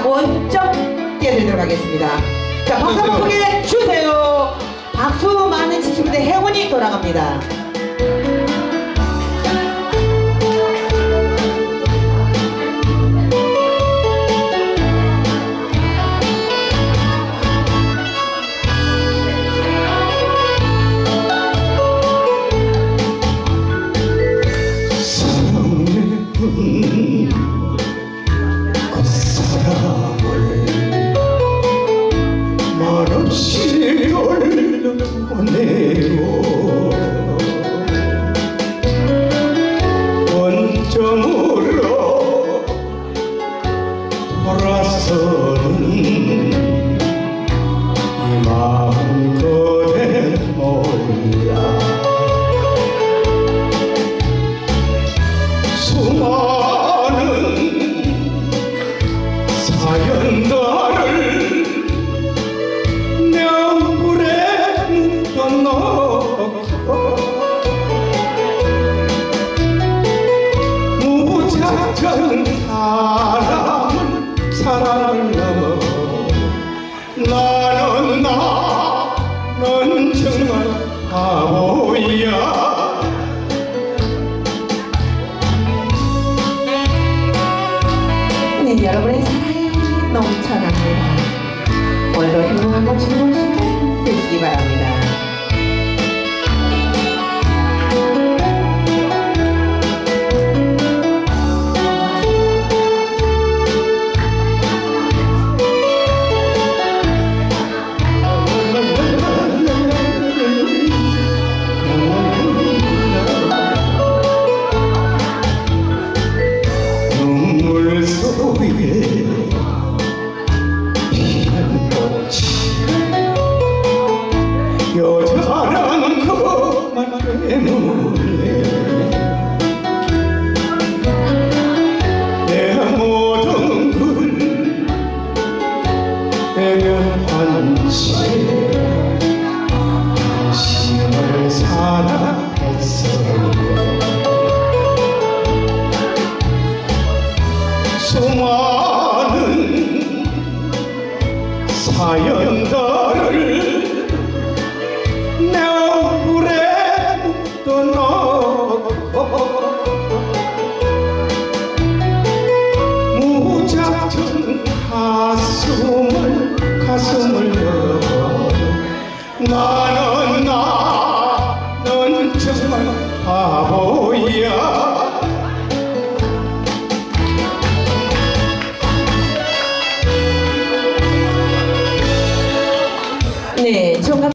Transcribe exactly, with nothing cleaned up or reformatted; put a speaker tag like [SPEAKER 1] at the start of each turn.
[SPEAKER 1] 원점 띄워드리도록 하겠습니다. 자, 박수 한번 크게 주세요. 박수 많이 치신 분들 행운이 돌아갑니다.
[SPEAKER 2] 그 사랑을 말없이 올려보내요. 원점으로 돌아서는 이 마음 그대 몰라. 수많은 사연가를 내 얼굴에 묻어넣고 무작정 사람을 사랑을 나는 나, 넌 정말 바보야.
[SPEAKER 1] 네, 여러분의 사랑이 넘쳐납니다. 오늘도 행복하고 즐거운 시간 되시기 바랍니다.
[SPEAKER 2] 눈물 속에 피는 꽃이 여자라는 것만 때문에 내 모든 걸 외면한 채 당신을 사랑했어요. 수많은 사연들을 내 얼굴에 묻어넣고 무작정 가슴을 가슴을 열어 나는 나, 넌 정말 바보야.
[SPEAKER 1] 네, 정답.